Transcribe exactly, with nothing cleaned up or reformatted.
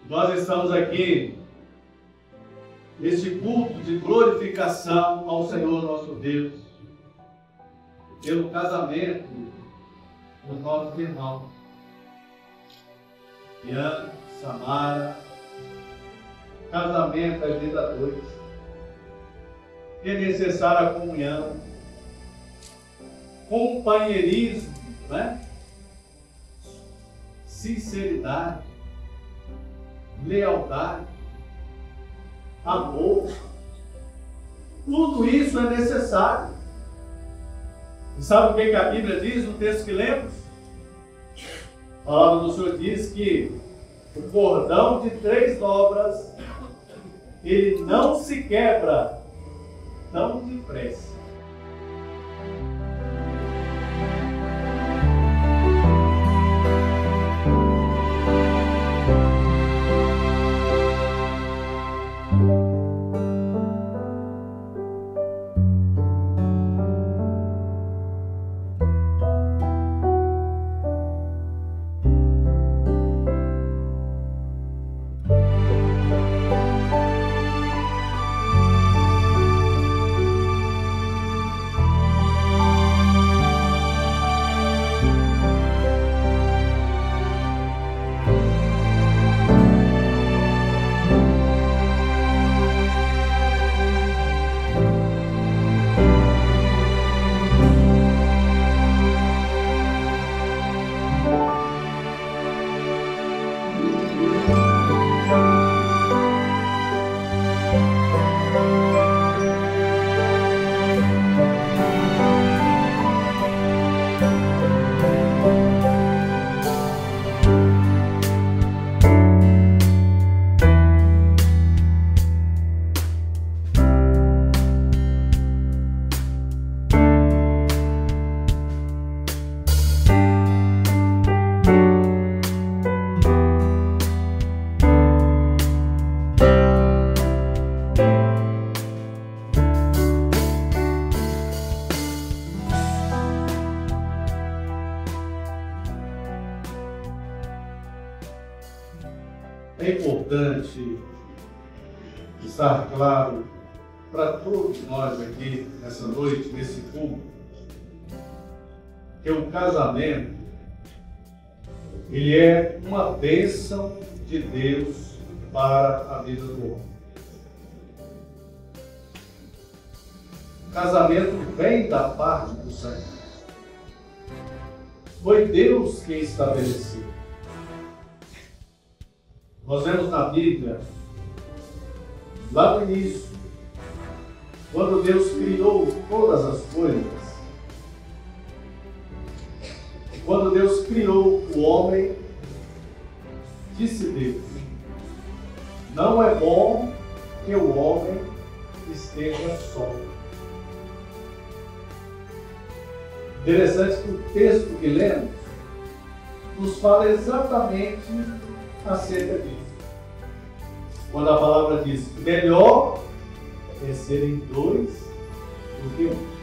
Nós estamos aqui neste culto de glorificação ao Senhor nosso Deus, pelo casamento dos nossos irmãos, Ian, Samara, casamento é vida dois, é necessária a comunhão, companheirismo, né? Sinceridade, lealdade, amor, tudo isso é necessário. E sabe o que a Bíblia diz no texto que lemos? A palavra do Senhor diz que o cordão de três dobras, ele não se quebra tão depressa. É importante estar claro para todos nós aqui nessa noite, nesse culto, que o casamento, ele é uma bênção de Deus para a vida do homem. O casamento vem da parte do Senhor. Foi Deus quem estabeleceu. Nós vemos na Bíblia, lá no início, quando Deus criou todas as coisas, quando Deus criou o homem, disse Deus: não é bom que o homem esteja só. Interessante que o texto que lemos nos fala exatamente acerca disso. Quando a palavra diz: melhor é serem dois do que um.